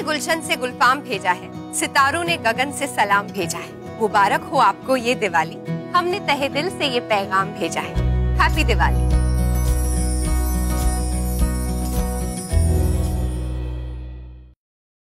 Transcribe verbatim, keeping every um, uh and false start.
गुलशन से गुलफाम भेजा है, सितारों ने गगन से सलाम भेजा है। मुबारक हो आपको ये दिवाली, हमने तहे दिल से ये पैगाम भेजा है। हैप्पी दिवाली।